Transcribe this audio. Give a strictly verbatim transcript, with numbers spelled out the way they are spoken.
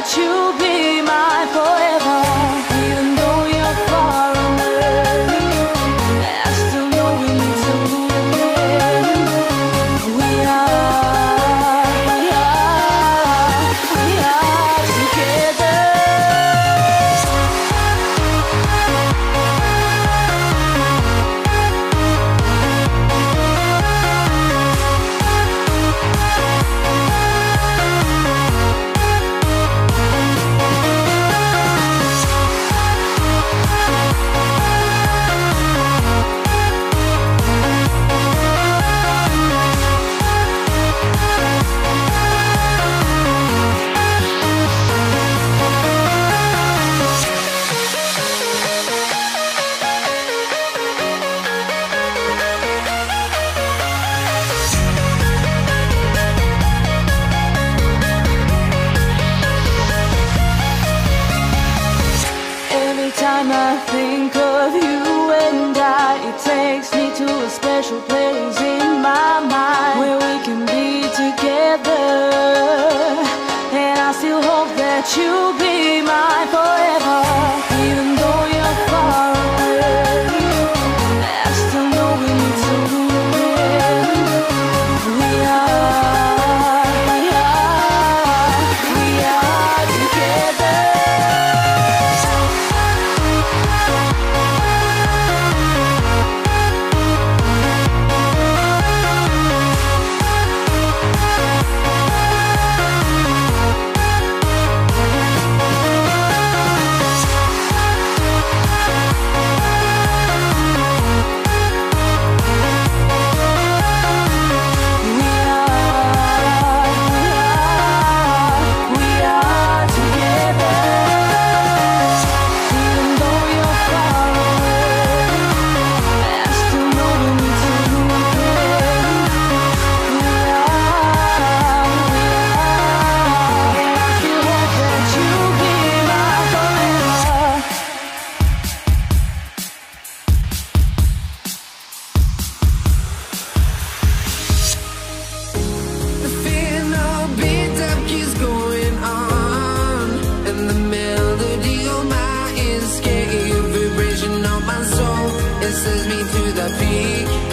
you'll be mine forever. Even though you're far away, I still know we need to win. We are, we are, we are together. Every time I think of you and I, it takes me to a special place in my mind where we can be together. And I still hope that you'll be mine forever. Even though you're far away, I still know we need to win. We are, we are, we are together. It sends me to the peak.